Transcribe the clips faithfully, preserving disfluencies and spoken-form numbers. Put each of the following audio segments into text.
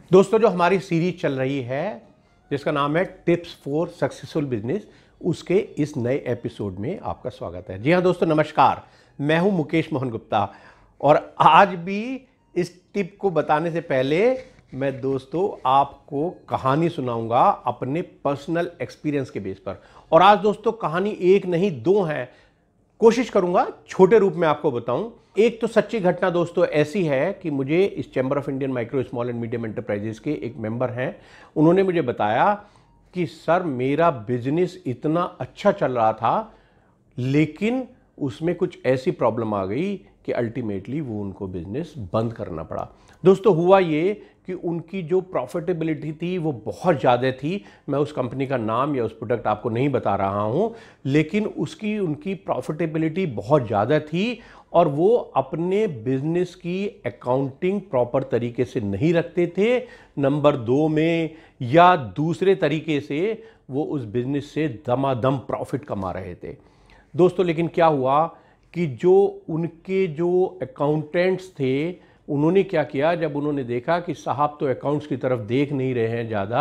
दोस्तों, जो हमारी सीरीज चल रही है जिसका नाम है टिप्स फॉर सक्सेसफुल बिजनेस, उसके इस नए एपिसोड में आपका स्वागत है। जी हाँ दोस्तों, नमस्कार। मैं हूं मुकेश मोहन गुप्ता और आज भी इस टिप को बताने से पहले मैं दोस्तों आपको कहानी सुनाऊंगा अपने पर्सनल एक्सपीरियंस के बेस पर। और आज दोस्तों कहानी एक नहीं दो हैं, कोशिश करूंगा छोटे रूप में आपको बताऊं। एक तो सच्ची घटना दोस्तों ऐसी है कि मुझे इस chamber of Indian micro small and medium enterprises के एक मेंबर हैं, उन्होंने मुझे बताया कि सर मेरा बिजनेस इतना अच्छा चल रहा था लेकिन उसमें कुछ ऐसी प्रॉब्लम आ गई कि अल्टीमेटली वो उनको बिजनेस बंद करना पड़ा। दोस्तों हुआ ये कि उनकी जो प्रॉफिटेबिलिटी थी वो बहुत ज़्यादा थी। मैं उस कंपनी का नाम या उस प्रोडक्ट आपको नहीं बता रहा हूँ, लेकिन उसकी उनकी प्रॉफिटेबिलिटी बहुत ज़्यादा थी और वो अपने बिजनेस की अकाउंटिंग प्रॉपर तरीके से नहीं रखते थे। नंबर दो में या दूसरे तरीके से वो उस बिजनेस से दमादम प्रॉफिट कमा रहे थे दोस्तों। लेकिन क्या हुआ कि जो उनके जो अकाउंटेंट्स थे उन्होंने क्या किया, जब उन्होंने देखा कि साहब तो अकाउंट्स की तरफ देख नहीं रहे हैं ज़्यादा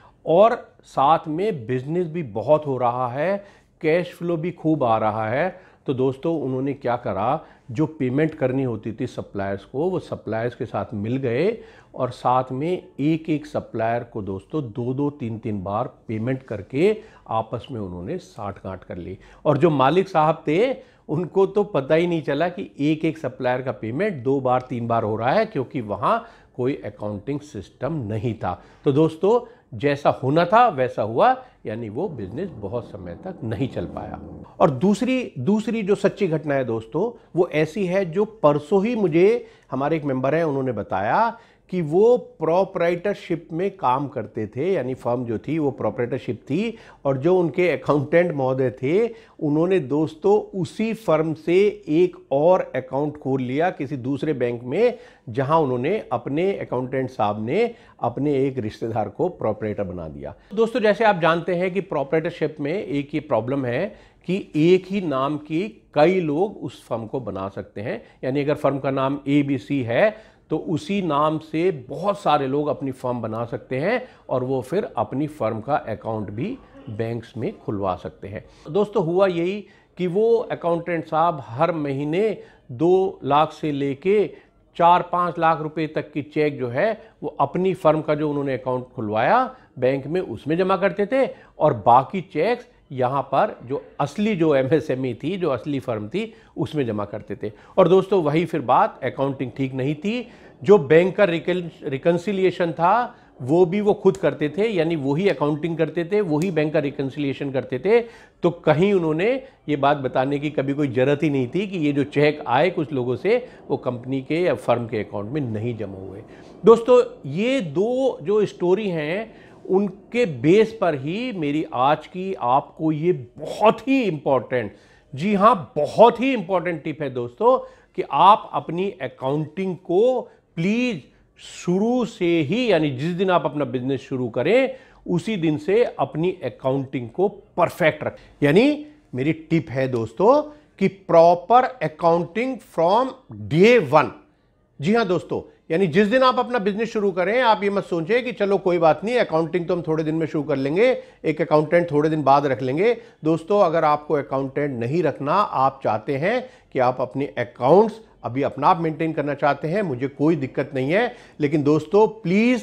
और साथ में बिजनेस भी बहुत हो रहा है, कैश फ्लो भी खूब आ रहा है, तो दोस्तों उन्होंने क्या करा, जो पेमेंट करनी होती थी सप्लायर्स को, वो सप्लायर्स के साथ मिल गए और साथ में एक एक सप्लायर को दोस्तों दो दो तीन तीन बार पेमेंट करके आपस में उन्होंने साठ गांठ कर ली। और जो मालिक साहब थे उनको तो पता ही नहीं चला कि एक एक सप्लायर का पेमेंट दो बार तीन बार हो रहा है, क्योंकि वहाँ कोई अकाउंटिंग सिस्टम नहीं था। तो दोस्तों जैसा होना था वैसा हुआ, यानी वो बिजनेस बहुत समय तक नहीं चल पाया। और दूसरी दूसरी जो सच्ची घटना है दोस्तों वो ऐसी है जो परसों ही मुझे हमारे एक मेंबर हैं उन्होंने बताया कि वो प्रोप्राइटरशिप में काम करते थे, यानी फर्म जो थी वो प्रोप्राइटरशिप थी और जो उनके अकाउंटेंट महोदय थे उन्होंने दोस्तों उसी फर्म से एक और अकाउंट खोल लिया किसी दूसरे बैंक में, जहां उन्होंने अपने अकाउंटेंट साहब ने अपने एक रिश्तेदार को प्रोप्राइटर बना दिया। दोस्तों जैसे आप जानते हैं कि प्रोप्राइटरशिप में एक ये प्रॉब्लम है कि एक ही नाम की कई लोग उस फर्म को बना सकते हैं। यानी अगर फर्म का नाम ए बी सी है तो उसी नाम से बहुत सारे लोग अपनी फर्म बना सकते हैं और वो फिर अपनी फर्म का अकाउंट भी बैंक्स में खुलवा सकते हैं। दोस्तों हुआ यही कि वो अकाउंटेंट साहब हर महीने दो लाख से लेके चार पाँच लाख रुपए तक की चेक जो है वो अपनी फर्म का जो उन्होंने अकाउंट खुलवाया बैंक में उसमें जमा करते थे और बाकी चेक्स यहाँ पर जो असली जो एमएसएमई थी, जो असली फर्म थी, उसमें जमा करते थे। और दोस्तों वही फिर बात, अकाउंटिंग ठीक नहीं थी, जो बैंक का रिकन्सिलिएशन था वो भी वो खुद करते थे, यानी वही अकाउंटिंग करते थे, वही बैंक का रिकन्सिलिएशन करते थे। तो कहीं उन्होंने ये बात बताने की कभी कोई ज़रूरत ही नहीं थी कि ये जो चेक आए कुछ लोगों से वो कंपनी के या फर्म के अकाउंट में नहीं जमा हुए। दोस्तों ये दो जो स्टोरी हैं उनके बेस पर ही मेरी आज की आपको ये बहुत ही इंपॉर्टेंट, जी हाँ बहुत ही इंपॉर्टेंट टिप है दोस्तों, कि आप अपनी अकाउंटिंग को प्लीज शुरू से ही, यानी जिस दिन आप अपना बिजनेस शुरू करें उसी दिन से अपनी अकाउंटिंग को परफेक्ट रखें। यानी मेरी टिप है दोस्तों कि proper accounting from day one. जी हाँ दोस्तों, यानी जिस दिन आप अपना बिजनेस शुरू करें आप ये मत सोचें कि चलो कोई बात नहीं अकाउंटिंग तो हम थोड़े दिन में शुरू कर लेंगे, एक अकाउंटेंट थोड़े दिन बाद रख लेंगे। दोस्तों अगर आपको अकाउंटेंट नहीं रखना, आप चाहते हैं कि आप अपने अकाउंट्स अभी अपना आप मेंटेन करना चाहते हैं, मुझे कोई दिक्कत नहीं है, लेकिन दोस्तों please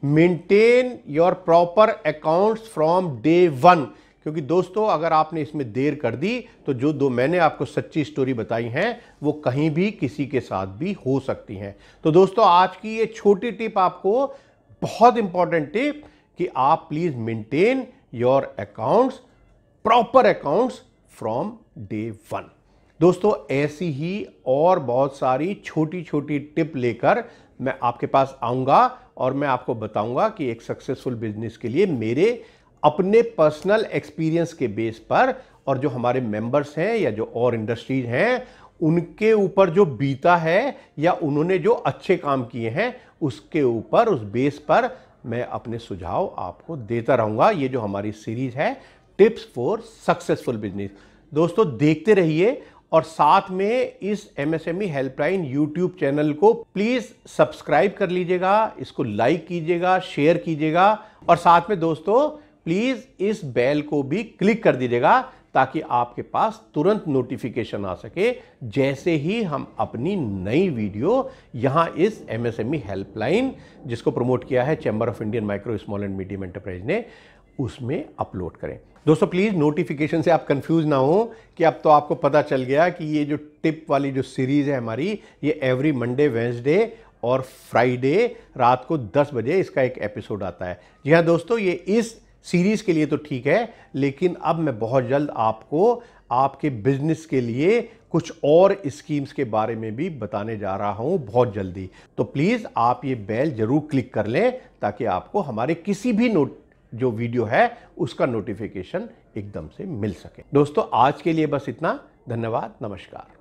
maintain your proper accounts from day one. क्योंकि दोस्तों अगर आपने इसमें देर कर दी तो जो दो मैंने आपको सच्ची स्टोरी बताई हैं वो कहीं भी किसी के साथ भी हो सकती हैं। तो दोस्तों आज की ये छोटी टिप आपको बहुत इंपॉर्टेंट टिप कि आप please maintain your accounts, proper accounts from day one. दोस्तों ऐसी ही और बहुत सारी छोटी छोटी टिप लेकर मैं आपके पास आऊंगा और मैं आपको बताऊंगा कि एक सक्सेसफुल बिजनेस के लिए मेरे अपने पर्सनल एक्सपीरियंस के बेस पर और जो हमारे मेंबर्स हैं या जो और इंडस्ट्रीज हैं उनके ऊपर जो बीता है या उन्होंने जो अच्छे काम किए हैं उसके ऊपर, उस बेस पर मैं अपने सुझाव आपको देता रहूंगा। ये जो हमारी सीरीज है टिप्स फॉर सक्सेसफुल बिजनेस, दोस्तों देखते रहिए और साथ में इस एमएसएमई हेल्पलाइन यूट्यूब चैनल को प्लीज सब्सक्राइब कर लीजिएगा, इसको लाइक कीजिएगा, शेयर कीजिएगा और साथ में दोस्तों प्लीज इस बेल को भी क्लिक कर दीजिएगा ताकि आपके पास तुरंत नोटिफिकेशन आ सके जैसे ही हम अपनी नई वीडियो यहां इस एमएसएमई हेल्पलाइन जिसको प्रमोट किया है chamber of Indian micro small and medium enterprise ने उसमें अपलोड करें। दोस्तों प्लीज नोटिफिकेशन से आप कंफ्यूज ना हो कि अब तो आपको पता चल गया कि ये जो टिप वाली जो सीरीज है हमारी ये एवरी मंडे, वेंसडे और फ्राइडे रात को दस बजे इसका एक एपिसोड आता है। जी हाँ दोस्तों, ये इस सीरीज के लिए तो ठीक है, लेकिन अब मैं बहुत जल्द आपको आपके बिजनेस के लिए कुछ और स्कीम्स के बारे में भी बताने जा रहा हूं बहुत जल्दी। तो प्लीज आप ये बेल जरूर क्लिक कर लें ताकि आपको हमारे किसी भी नोट जो वीडियो है उसका नोटिफिकेशन एकदम से मिल सके। दोस्तों आज के लिए बस इतना। धन्यवाद, नमस्कार।